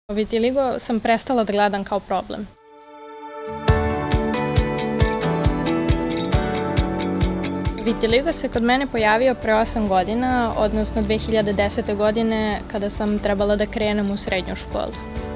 Vitiligo sam prestala da gledam kao problem. Vitiligo se kod mene pojavio pre 8 godina, odnosno 2010. godine kada sam trebala da krenem u srednju školu.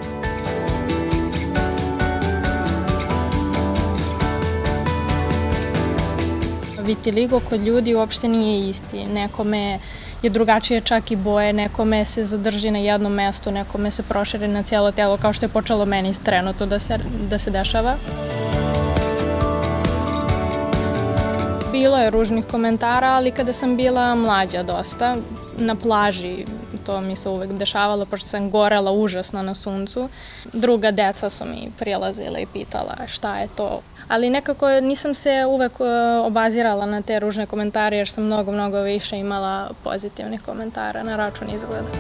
Vitiligo kod ljudi uopšte nije isti. Nekome je drugačije čak i boje, nekome se zadrži na jednom mestu, nekome se proširi na cijelo telo, kao što je počelo meni trenutno da se dešava. Bilo je ružnih komentara, ali kada sam bila mlađa dosta, na plaži, to mi se uvek dešavalo, pošto sam gorela užasno na suncu. Druga deca su mi prilazila i pitala šta je to. Ali nekako nisam se uvek obazirala na te ružne komentare, jer sam mnogo više imala pozitivnih komentara na račun izgleda.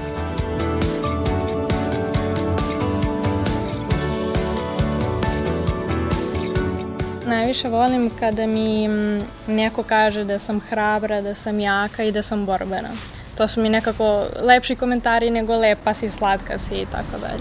Najviše volim kada mi neko kaže da sam hrabra, da sam jaka i da sam borbena. To su mi nekako lepši komentari nego lepa si, slatka si i tako dalje.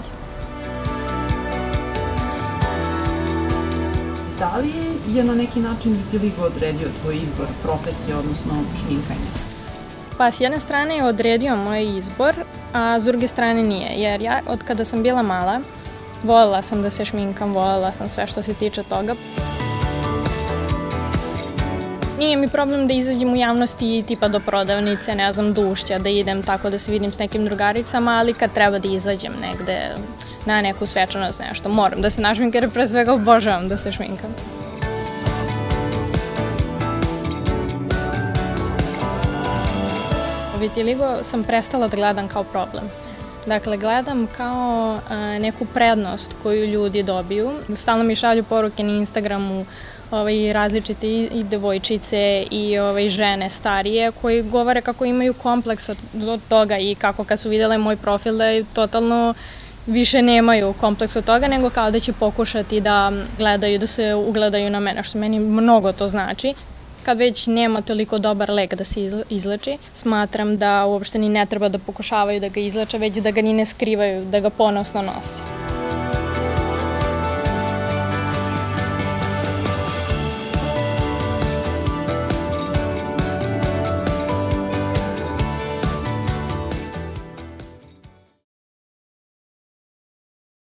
Da li je na neki način Vitiligo odredio tvoj izbor profesije, odnosno šminkanje? Pa s jedne strane je odredio moj izbor, a s druge strane nije. Jer ja od kada sam bila mala, voljela sam da se šminkam, voljela sam sve što se tiče toga. Nije mi problem da izađem u javnosti tipa do prodavnice, ne znam, do Ušća, da idem tako da se vidim s nekim drugaricama, ali kad treba da izađem negde na neku svečanost, nešto, moram da se našminkam jer pre svega obožavam da se šminkam. Vitiligo sam prestala da gledam kao problem. Dakle, gledam kao neku prednost koju ljudi dobiju. Stalno mi šalju poruke na Instagramu različite i devojčice i žene starije koji govore kako imaju kompleks od toga i kako kad su videle moj profil da totalno više nemaju kompleks od toga, nego kao da će pokušati da gledaju, da se ugledaju na mene, što meni mnogo to znači. Kad već nema toliko dobar lek da se izleči, smatram da uopšte ni ne treba da pokušavaju da ga izleče, već da ga ni ne skrivaju, da ga ponosno nose.